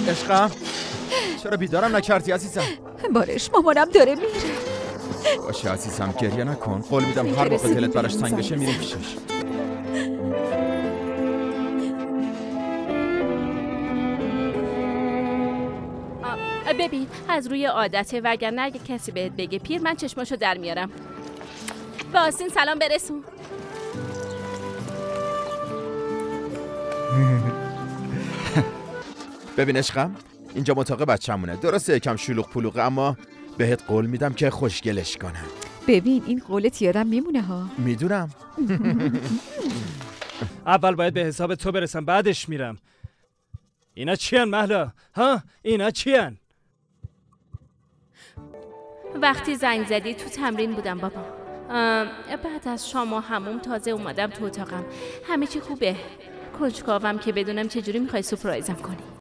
عشقم چرا بیدارم نکردی عزیزم؟ بارش مامانم داره میره. باشه عزیزم گریه نکن، قول میدم هر موقع دلت براش تنگ بشه میریم پیشش. ببین از روی عادته، وگرنه اگه کسی بهت بگه پیر من چشماشو در میارم. به آستین سلام برسون. ببین عشقم اینجا اتاق بچه‌مونه، درسته یکم شلوغ پلوغه اما بهت قول میدم که خوشگلش کنم. ببین این قولت یادم میمونه ها. میدونم. اول باید به حساب تو برسم بعدش میرم. اینا چیان مهلا؟ ها؟ اینا چیان؟ وقتی زنگ زدی تو تمرین بودم بابا. بعد از شام و حموم تازه اومدم تو اتاقم. همه چی خوبه. کنجکاوم که بدونم چجوری میخوای سورپرایزم کنی.